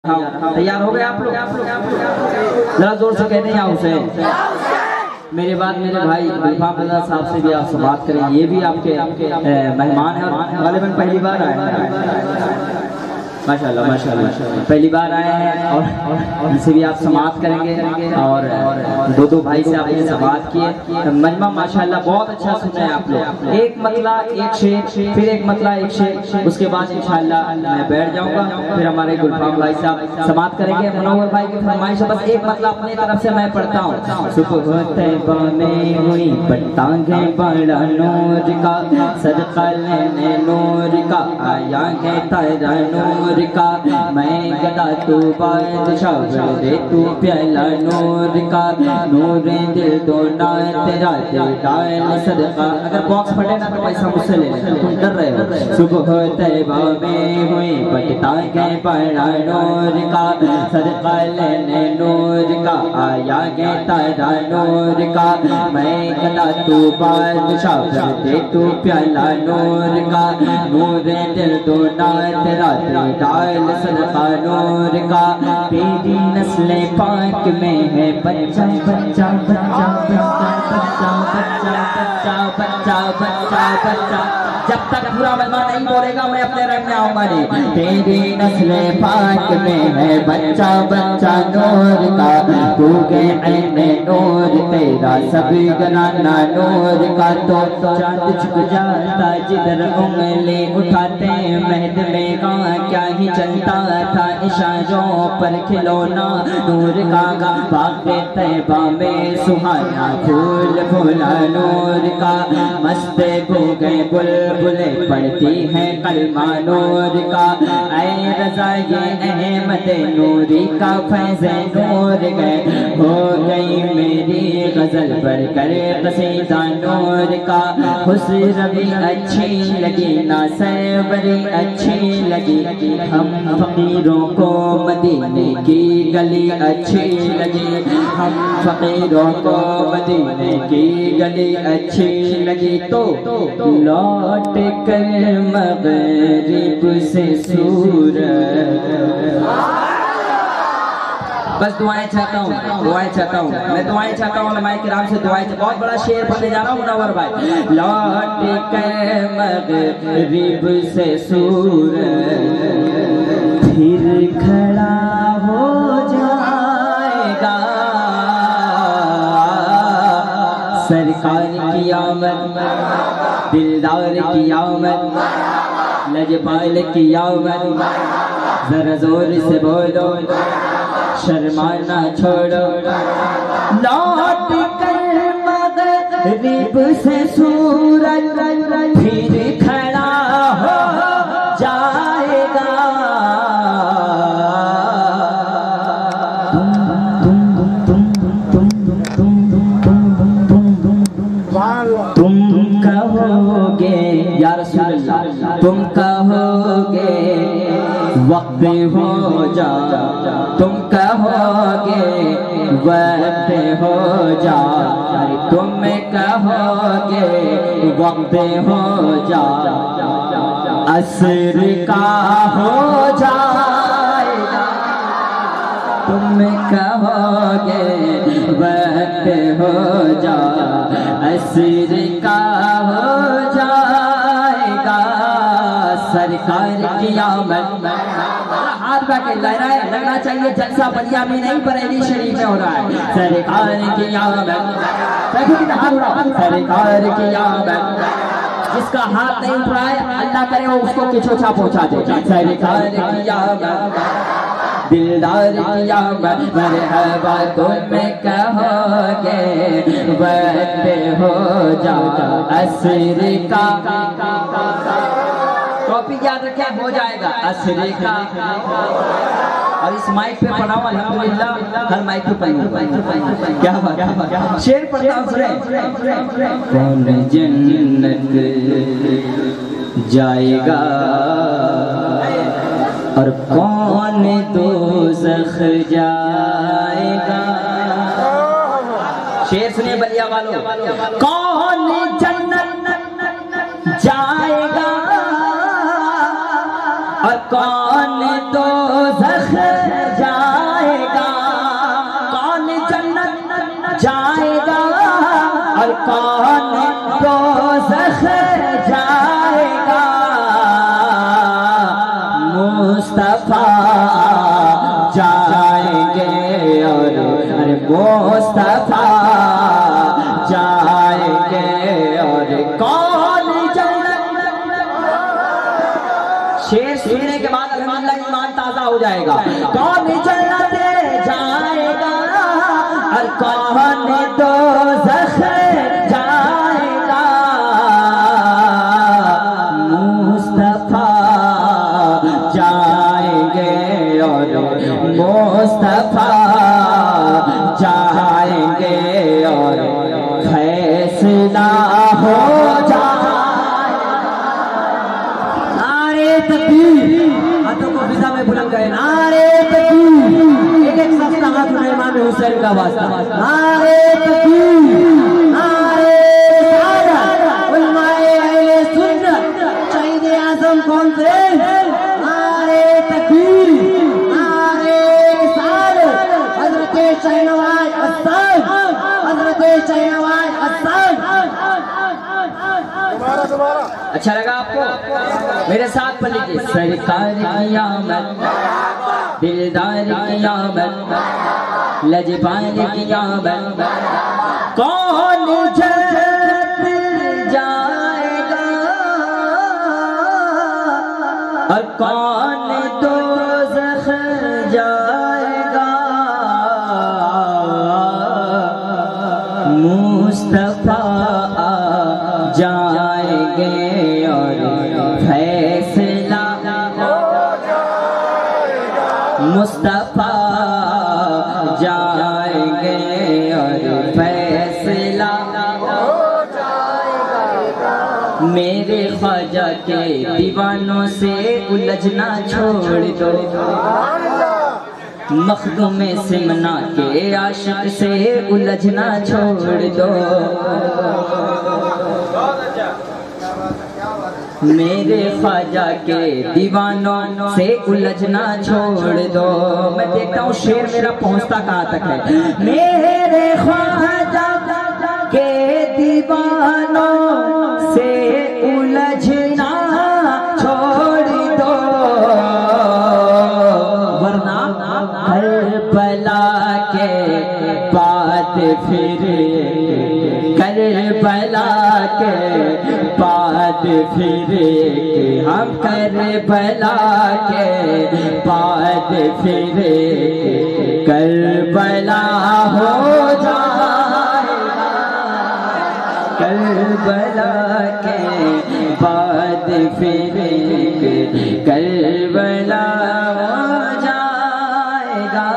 تیار ہو گئے آپ لوگ؟ ذرا زور سے کہتے ہیں یا حسین؟ میرے بعد میرے بھائی گلفام رضا صاحب سے بھی آپ سے بات کریں، یہ بھی آپ کے مہمان ہیں اور غالباً پہلی بار آئے ہیں، ماشاءاللہ ماشاءاللہ پہلی بار آئے ہیں، اور ان سے بھی آپ سماعت کریں گے، اور دو بھائی سے آپ نے سماعت کیے۔ مجمع ماشاءاللہ بہت اچھا سنا ہے آپ لوگ، ایک مطلع ایک شعر، پھر ایک مطلع ایک شعر، اس کے بعد انشاءاللہ میں بیٹھ جاؤں گا، پھر ہمارے گلفام بھائی صاحب سماعت کریں گے۔ منور بھائی کی فرمائش ہے، بس ایک مطلع اپنی طرف سے میں پڑھتا ہوں۔ صبح طیبہ میں ہوئی پٹانگیں بڑا نور کا، صدقہ لینے نور کا، آیا ہے تیرا نور کا، میں گدا تو بادشاہ دے تو پیالہ نور کا، نور دل دونا تیرا دل ڈال صدقہ۔ اگر باکس پھٹے نا تو پیسہ مجھ سے لے لیں، تم ڈر رہے ہو۔ صبح طیبہ میں ہوئی پٹانگیں بڑا نور کا، صدقہ لینے نور کا، آیا ہے تیرا نور کا، میں گدا تو بادشاہ دے تو پیالہ نور کا، نور دل دونا تیرا دل ڈال صدقہ نور کا، تیری نسل پاک میں ہے بچہ بچہ بچہ بچہ بچہ بچہ بچہ بچہ بچہ۔ جب تک پورا مجمع نہیں بولے گا میں اپنے رنگ میں آؤں گا نہیں۔ تیری نسل پاک میں ہے بچہ بچہ نور کا، تو کے عین نور تیرا سب گرانا نور کا، تو چاند چھپ جاتا جدھر انگلی اٹھاتے مہد میں گاں، کیا ہی چلتا تھا اشاروں پر کھلونا نور کا، باغ طیبہ میں سہانا پھول پھولا نور کا، مست ہو گئے بلبلیں پڑھتی ہیں کلمہ نور کا، اے رضا یہ احمد نوری کا فیض نور گئے، ہو گئی میری غزل بڑھ کر قصیدہ نور کا، خسروی اچھی لگی نا سروری اچھی لگی، ہم فقیروں کو مدینے کی گلی اچھی لگی، ہم فقیروں کو مدینے کی گلی اچھی لگی، تو لوٹ کر مغرب سے سورج۔ بس دعائیں چاہتا ہوں، دعائیں چاہتا ہوں، میں دعائیں چاہتا ہوں، علماء کرام سے دعائیں چاہتا ہوں۔ بہت بڑا شعر پڑھنے جا رہا ہوں منور بھائی۔ لوٹ کر مغرب سے سورج پھر کھڑا ہو جائے گا، سرکار کی آمد، دلدار کی آمد، لجپال کی آمد، ذرا زور سے بولو شرمانا چھوڑو، لوٹ کر مغرب سے سورج پھر کھڑا ہو جائے گا، تم کہو گے یا رسول اللہ، تم کہو گے وقت ہو جا، تم کہو گے وقت ہو جا، تم کہو گے وقت ہو جا، عصر کا ہو جائے گا، تم کہو گے وقت ہو جا، عصر کا ہو جائے گا، سرکار کی آمد۔ ہاتھ بیٹھے لہرائے لگنا چاہیے، جلسہ بلیا میں نہیں بریلی شریف میں ہو رہا ہے۔ سرکار کی آمد، سرکار کی آمد، جس کا ہاتھ نہیں اٹھ رہا ہے اللہ کرے وہ اس کو کچھوچا پہنچا دے۔ سرکار کی آمد، دلدار کی آمد، مرحبا تم کہو گے وقت ہو جا، عصر کا، ٹاپک یاد رکھیں ہو جائے گا، عصر کا۔ اور اس مائک پہ پڑھا ہوں الحمدللہ، ہر مائک پہ پڑھا، کیا بات، شعر پڑھتا ہوں سنیں۔ کون جنت جائے گا اور کون دوزخ جائے گا، شعر سنیے بلیا والوں، کون جنت جائے گا اور کون دوزخ مصطفیٰ جائیں گے اور کون جنت. شعر سننے کے بعد الحمدللہ ایمان تازہ ہو جائے گا. کون جنت جائے گا اور کون دوزخ جائے گا. مصطفیٰ جائیں گے اور مصطفیٰ جائیں گے اور فیصلہ ہو جائے. نعرے تکبیر. ہاتھوں کو فضا میں بلند کریں. نعرے تکبیر. ایک ایک شخص کا ہاتھ اٹھائے امام حسین کا واسطہ. نعرے تکبیر. نعرے رسالت. علماء اہل سنت. شہید اعظم کانفرنس. نعرے تکبیر. نعرے رسالت. حضرت شہنواز استاد. حضرت شہنواز استاد. اچھا لگا آپ کو؟ میرے ساتھ پڑھ لیجیے. سرکار قیامت دلدار قیامت لجپال قیامت کون جنت جائے گا اور کون دوزخ جائے گا. مصطفیٰ جائیں گے اور فیصلہ مصطفیٰ جائیں گے اور فیصلہ میرے خواجہ کے دیوانوں سے الجھنا چھوڑ دو. مخدوم سمنا کے عاشق سے الجھنا چھوڑ دو. میرے خواجہ کے دیوانوں سے الجھنا چھوڑ دو. میں دیکھتا ہوں شعر میرا پہنچتا کہاں تک ہے. میرے خواجہ کے دیوانوں سے الجھنا چھوڑ دو ورنہ کربلا کے بعد پھر کربلا کے بعد پھر ہم کربلا کے بعد پھر کربلا ہو جائے گا. کربلا کے بعد پھر کربلا ہو جائے گا.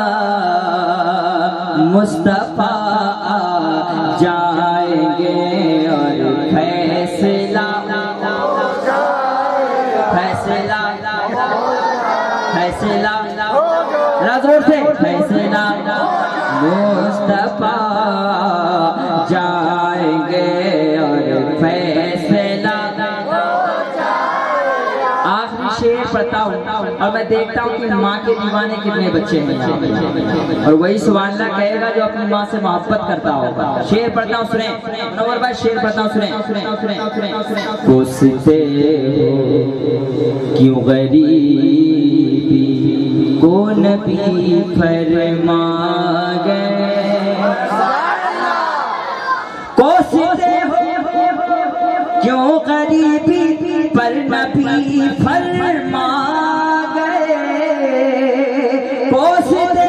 مصطفیٰ جائیں گے اور فیصلہ فیصلہ فیصلہ زور سے فیصلہ. مصطفیٰ جائیں گے اور فیصلہ. آخری شعر پڑھتا ہوں اور میں دیکھتا ہوں کہ ماں کے دیوانے کتنے بچے ہیں اور وہی سبحان اللہ کہے گا جو اپنی ماں سے محبت کرتا ہوگا. شعر پڑھتا ہوں سنیں. منور بھائی شعر پڑھتا ہوں سنیں. پوچھتے ہو کیوں غریبی کو نبی فرما گئے. کوستے ہو کیوں غریبی پر نبی فرما گئے. کوستے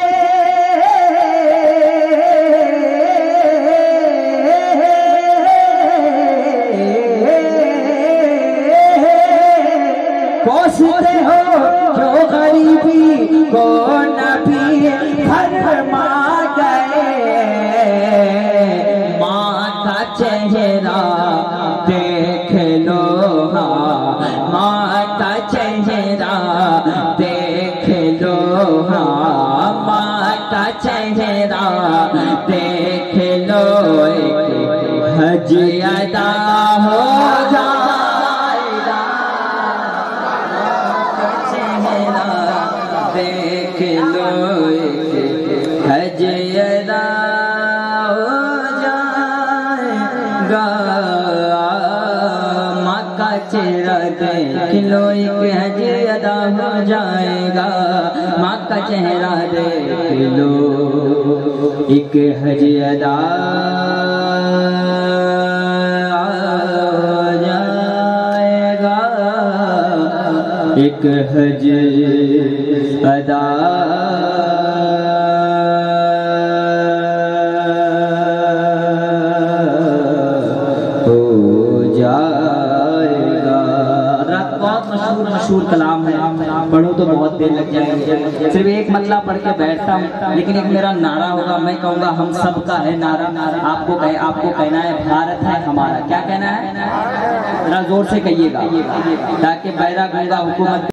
کوستے ہو کیوں غریبی کو نبی فرما گئے. ماں کا چہرہ دیکھ لو ہاں ماں کا چہرہ دیکھ لو ہاں ماں کا چہرہ دیکھ لو. حج ادا ہو جائے گا. چہرہ دیکھ لو حج ادا ہو جائے گا. ماں کا چہرہ دیکھ لو ایک حج ادا ہو جائے گا. ماں کا چہرہ دیکھ لو ایک حج ادا جائے گا، ایک حج ادا مشہور کلام ہے، پڑھو تو بہت دیر لگ جائیں گے، صرف ایک مطلب پڑھ کے بیٹھتا ہوں، لیکن ایک میرا نعرہ ہوگا، میں کہوں گا ہم سب کا ہے نعرہ، آپ کو کہنا ہے بھارت ہے ہمارا، کیا کہنا ہے؟ ذرا زور سے کہیے گا تاکہ بیرا گنگا حکومت